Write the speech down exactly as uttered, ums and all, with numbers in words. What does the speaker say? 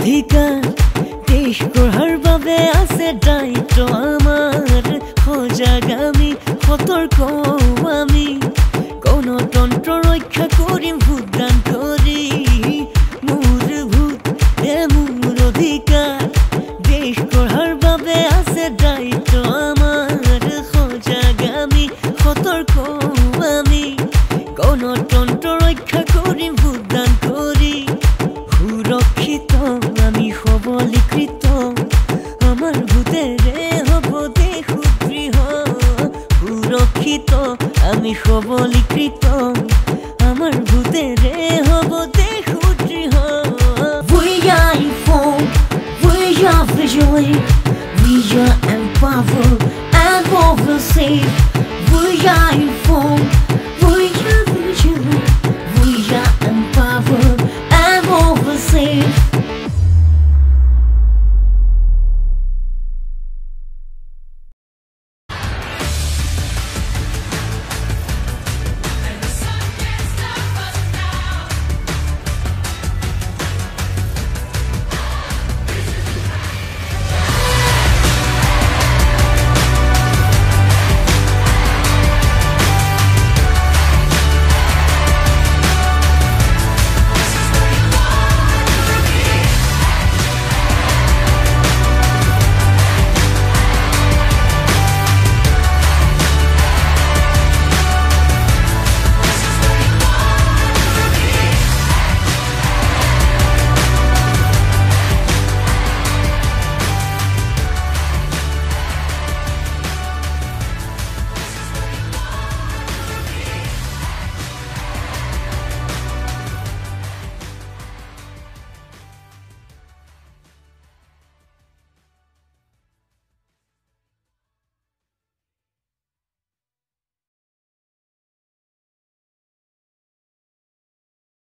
অধিকাৰ দেশ গঢ়াৰ বাবে আছে দায়িত্ব আমাৰ সজাগ আমি সতৰ্ক আমি গণতন্ত্ৰ ৰক্ষা কৰিম ভোটদান কৰি মোৰ ভোট হে মোৰ অধিকাৰ দেশ গঢ়াৰ বাবে আছে দায়িত্ব আমাৰ সজাগ আমি সতৰ্ক আমি গণতন্ত্ৰ ৰক্ষা কৰিম ভোটদান কৰি সুৰক্ষিত আমি সবলীকৃত আমাৰ ভোটেৰে হ'ব দেশ সুদৃঢ় সুৰক্ষিত আমি সবলীকৃত আমাৰ ভোটেৰে হ'ব দেশ সুদৃঢ় We are informed, we are vigilant, we are empowered and oversafe. We are